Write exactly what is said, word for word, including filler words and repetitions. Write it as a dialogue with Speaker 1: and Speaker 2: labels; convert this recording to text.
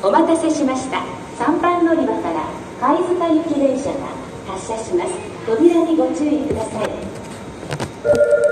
Speaker 1: お待たせしました。さんばん乗り場から貝塚行き電車が発車します。扉にご注意ください。